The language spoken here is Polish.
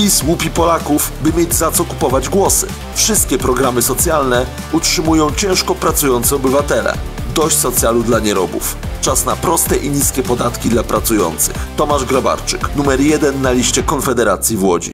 PiS łupi Polaków, by mieć za co kupować głosy. Wszystkie programy socjalne utrzymują ciężko pracujący obywatele. Dość socjalu dla nierobów. Czas na proste i niskie podatki dla pracujących. Tomasz Grabarczyk, numer 1 na liście Konfederacji w Łodzi.